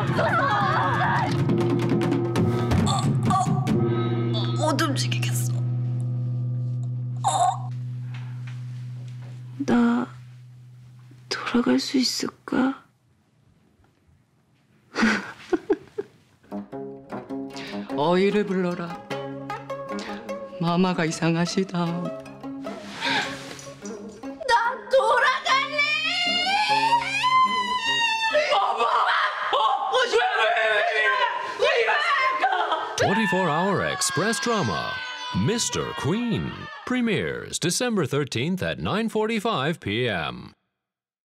못 움직이겠어. 나 돌아갈 수 있을까? 어이를 불러라. 마마가 이상하시다. 나 돌아갈래. 왜 24-hour express drama, Mr. Queen, premieres December 13th at 9:45 p.m.